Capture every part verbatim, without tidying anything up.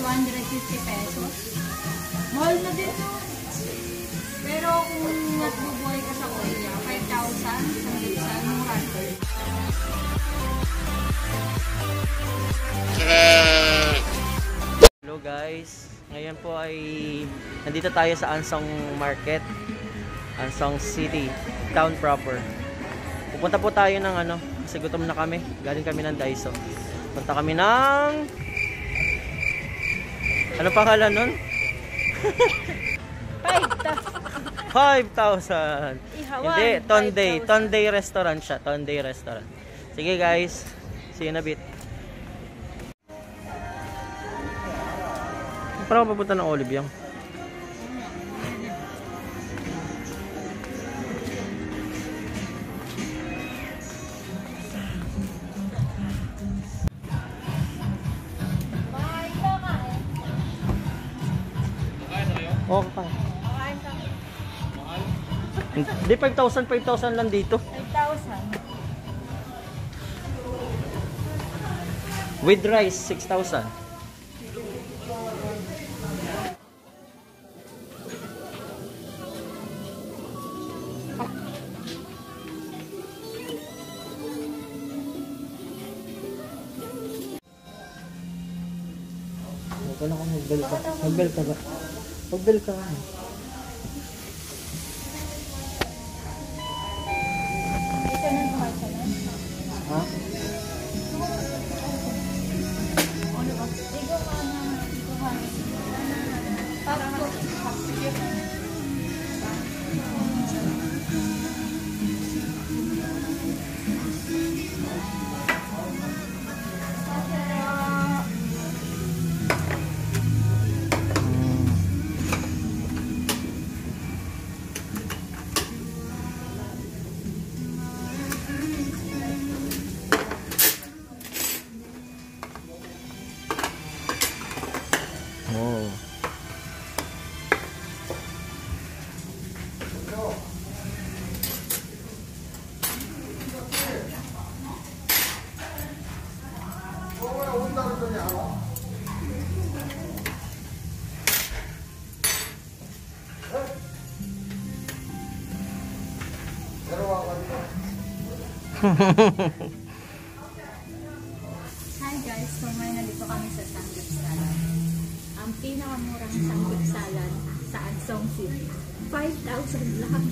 two hundred fifty pesos. Mahal na din no? Pero kung nagbubuhay ka sa Korea, five thousand, sa Gibson, mura. Hello guys, ngayon po ay nandito tayo sa Ansong Market, Ansong City, town proper. Pupunta po tayo ng ano, kasi gutom na kami, galing kami ng Daiso. Punta kami ng... Ano pangalan nun? five thousand. Hindi, Tonday. Tonday restaurant siya. Tonday restaurant. Sige guys, see you in a bit. Para ako papunta ng Olive yung. Oo, kakain. Kakain ka. Hindi, five thousand, five thousand lang dito. five thousand. With rice, six thousand. Wala ka, mag-bell ka. Mag-bell ka ba? Mag-bell ka. Ito na yung kahit saan. Ha? Ano ba? Ikaw ka na. Ikaw ka na. Tapos, oh. hi guys, so ngayon nandito kami sa Samgyeopsal. Ang pinakamurang Samgyeopsalan sa Ansong City. five thousand lang.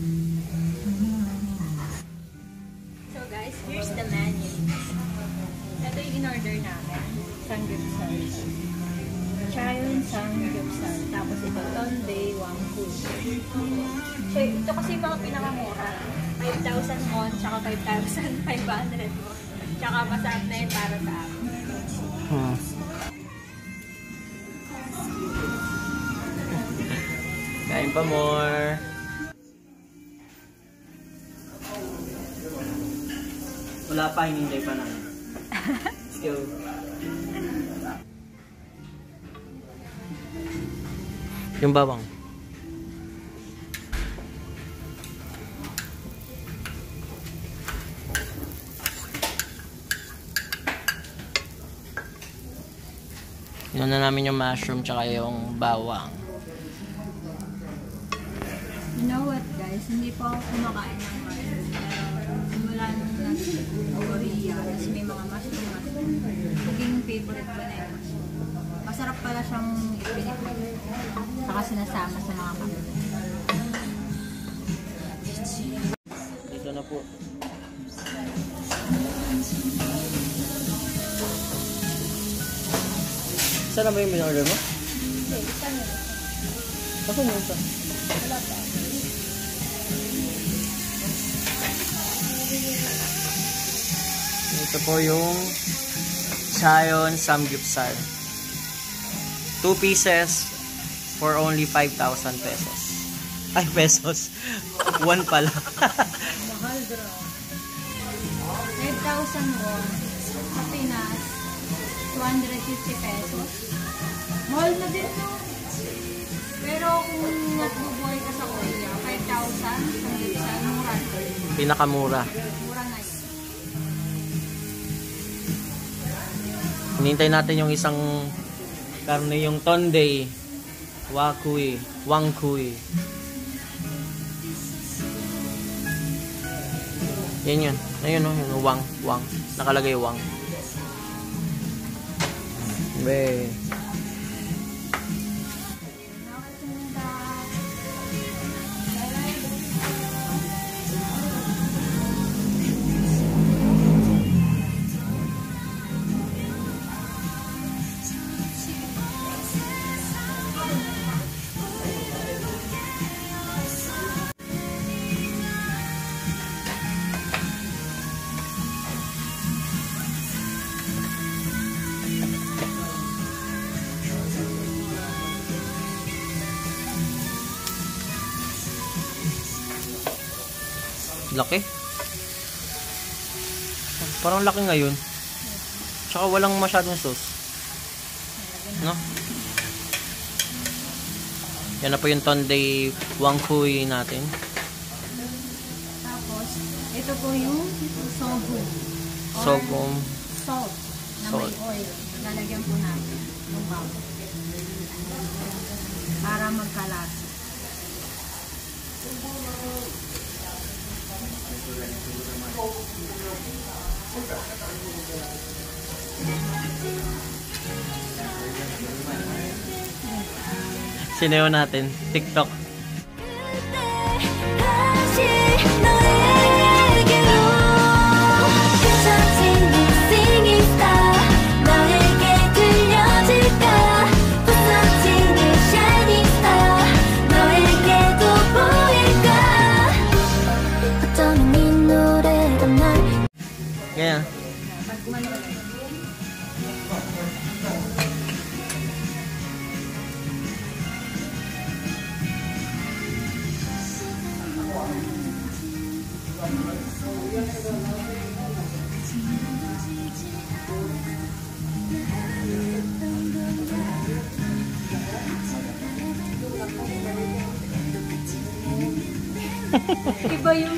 So guys, here's the menu. Ito yung in-order namin. Samgyeopsal. Chayon Samgyeopsal. Tapos ito, Tonday Wangfu. So ito kasi yung mga pinakamura. five thousand won, tsaka five thousand five hundred won. Tsaka masarap na yun para sa amin. Hmm. Kain pa more. Wala pa, hinintay pa namin. Let's go. Yung bawang. Yun na namin yung mushroom tsaka yung bawang. You know what guys, hindi po ako kumakain ng mushroom. Pero simula nung nasa Korea, kasi may mga mushroom mushroom. Naging favorite ko na yung mushroom. Masarap pala siyang ipinipin. Saka sinasama sa mga kape. Dito na po. Saan na ba yung in-order mo? Hindi, isa nyo. Ako mo ito. Wala pa. Ito po yung Chayon Samgyeopsal. Two pieces for only five thousand pesos. Ay, pesos. One pala. Mahal bro. five thousand won. Sa Pinas, two hundred fifty pesos. Mahal na din no? Pero kung nagbubuhay ka sa Korea, five thousand, sa Gibson, mura. Pinakamura. Mura na yun. Hinintay natin yung isang Karne yung tonday. Wakui. Wangkui. Yan yun. Ayun o. Yung wang. Wang. Nakalagay wang. Be. Laki. Parang laki ngayon. Tsaka walang masyadong sauce. No? Yan na po yung tonday wangkui natin. Tapos, ito po yung sobu. Or Sogum. salt na may Salt. oil. Lalagyan po natin ng bawang. Para magkalat. Sineo natin. TikTok. Ganyan. Pag manual. Iba yung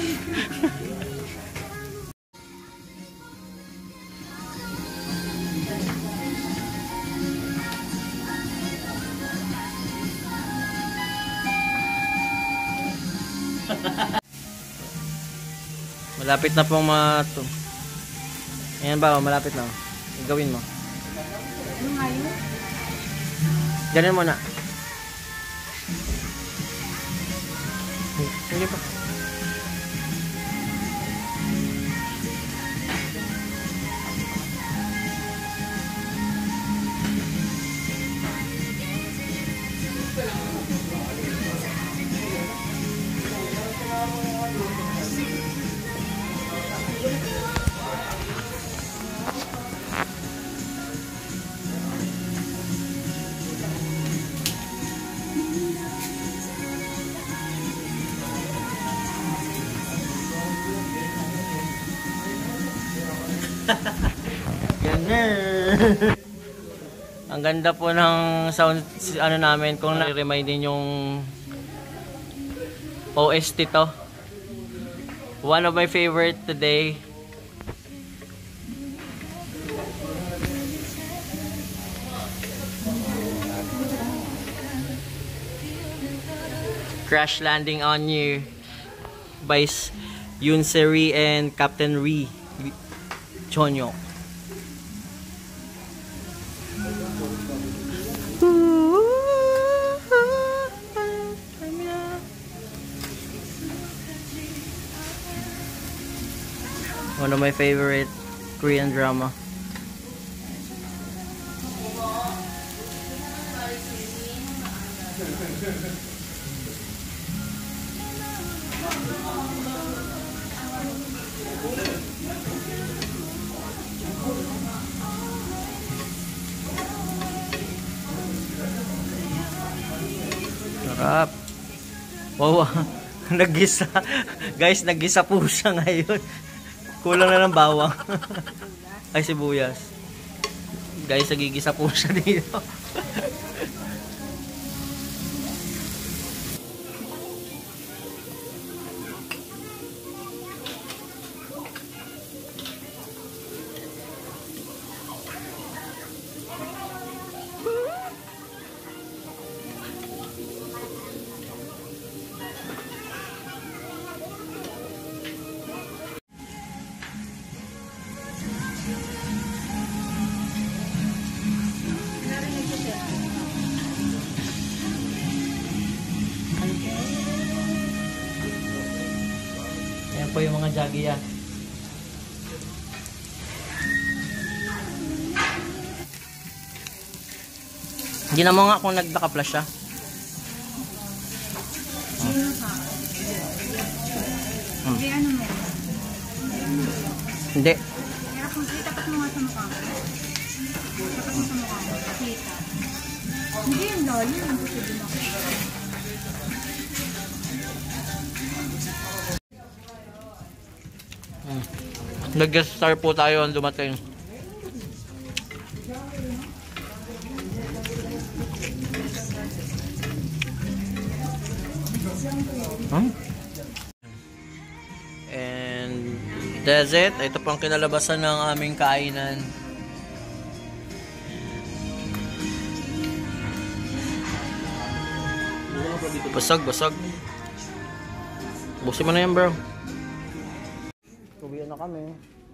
Malapit na pong mato. Ayan ba? Malapit na. Gawin mo. ano nga yun? Ganun mo na. Sige pa. Ang ganda po ng sound ano namin kung na-remind din yung O S T to. One of my favorite today. Crash Landing on You by Yoon Se-ri and Captain Ri Chonyo. One of my favorite Korean drama. Sarap. Wow, naggisa. Guys, naggisa po siya ngayon. Kulang na ng bawang. Ay, sibuyas. Guys, nagigisa po siya dito. po yung mga Jagiya. Hindi na mo nga kung nagdaka-flash siya. Hmm. Hindi, ano mo? Hindi. Kaya kung itapat mo nga sa mukha ko. Tapat mo sa mukha ko. Kita. Hindi yung loli. Ang gusto din ako. Hmm. Nag-guest star po tayo ang dumating. Hmm? And that's it. Ito pang kinalabasan ng aming kainan. Basag, basag. Busin mo na yan, bro. Uwian na kami.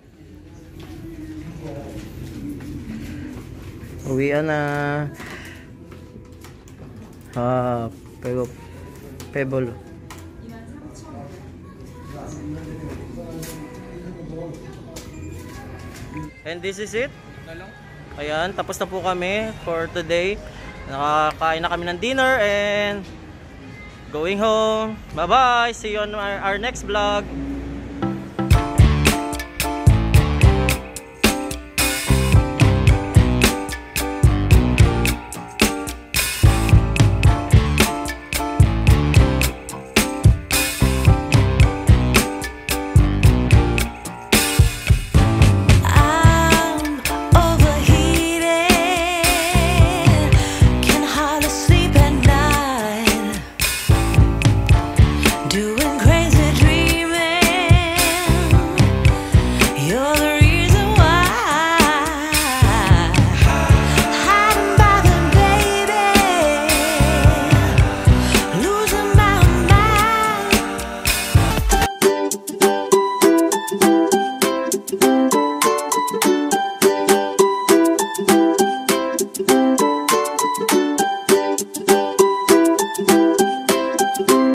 Uwian na. Ah, pero Pebble. And this is it. Ayan, tapos na po kami for today. Nakakain na kami ng dinner and going home. Bye bye. See you on our, our next vlog.